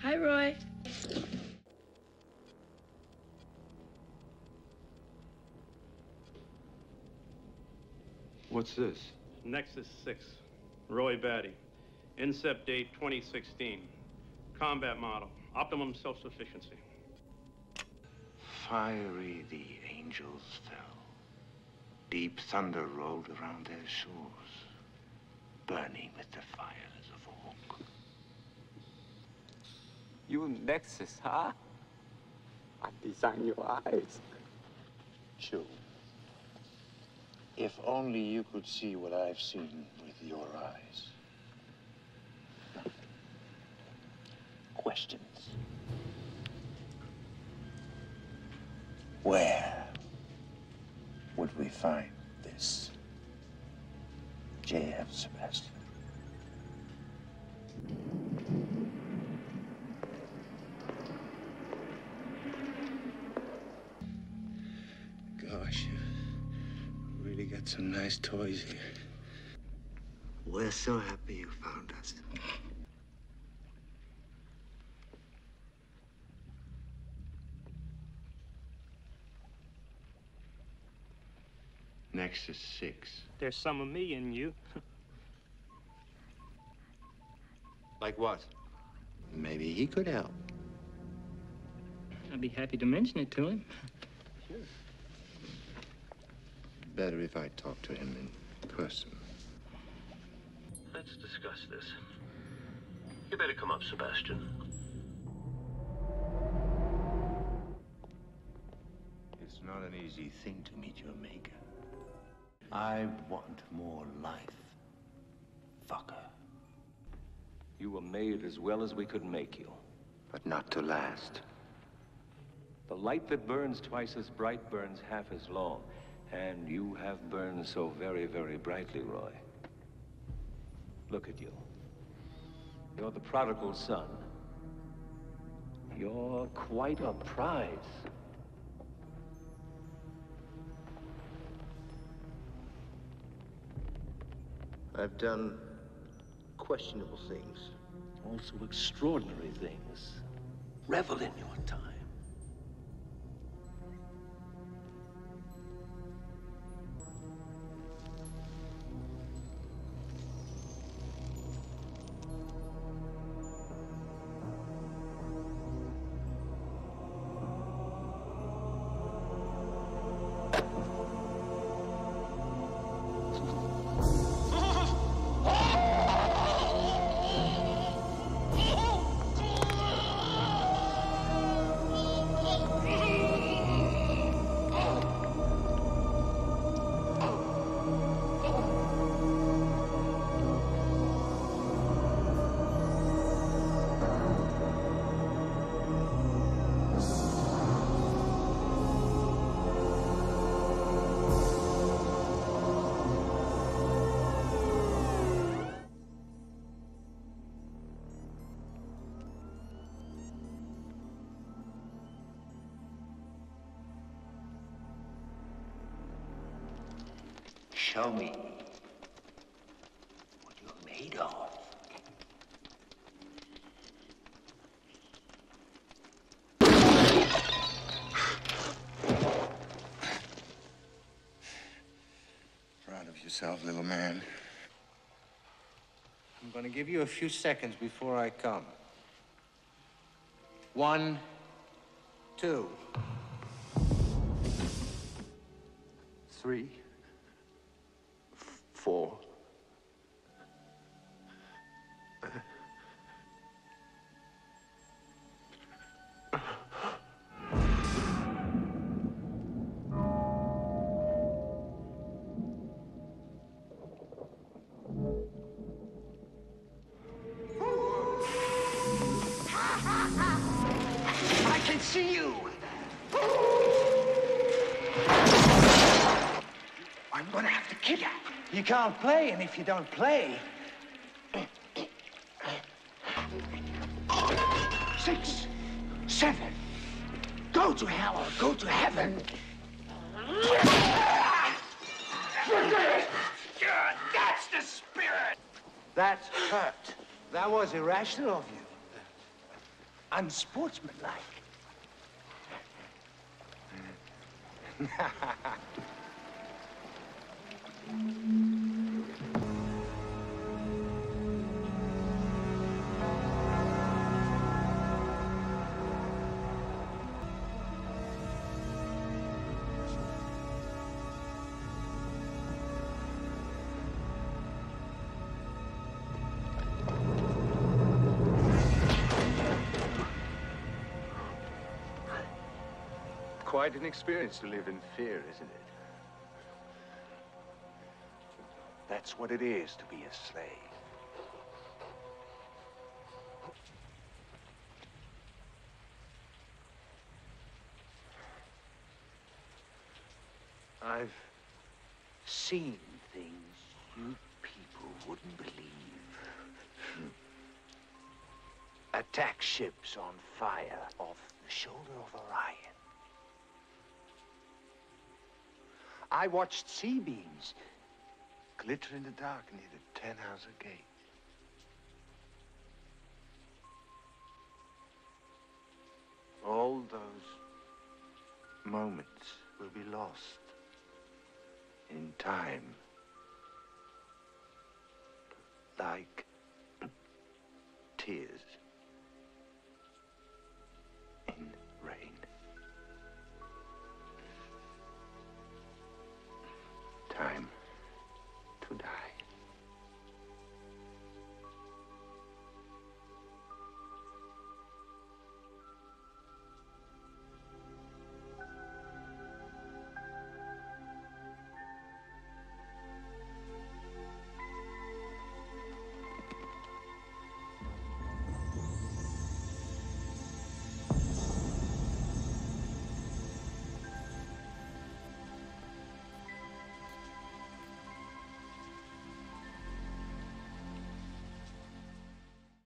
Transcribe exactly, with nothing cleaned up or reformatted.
Hi, Roy. What's this? Nexus six, Roy Batty. Incept date twenty sixteen. Combat model, optimum self-sufficiency. Fiery the angels fell. Deep thunder rolled around their shores, burning with the fires of Orc. You Nexus, huh? I designed your eyes. Joe, if only you could see what I've seen with your eyes. Questions. Where would we find this J F Sebastian? Gosh, you really got some nice toys here. We're so happy you found us. Nexus six. There's some of me in you. Like what? Maybe he could help. I'd be happy to mention it to him. Sure. Better if I talk to him in person. Let's discuss this. You better come up, Sebastian. It's not an easy thing to meet your maker. I want more life, fucker. You were made as well as we could make you. But not to last. The light that burns twice as bright burns half as long. And you have burned so very, very brightly, Roy. Look at you. You're the prodigal son. You're quite a prize. I've done questionable things. Also extraordinary things. Revel in your time. Show me what you're made of. Proud of yourself, little man. I'm going to give you a few seconds before I come. One, two, Three. Four. I can see you. I'm gonna have to kill you. You can't play, and if you don't play... Six, seven, go to hell or go to heaven. That's the spirit. That's hurt. That was irrational of you. unsportsmanlike. Quite an experience to live in fear, isn't it? That's what it is to be a slave. I've Seen things you people wouldn't believe. Attack ships on fire off the shoulder of Orion. I watched sea beams glitter in the dark near the ten-house gate. All those moments will be lost in time, like tears.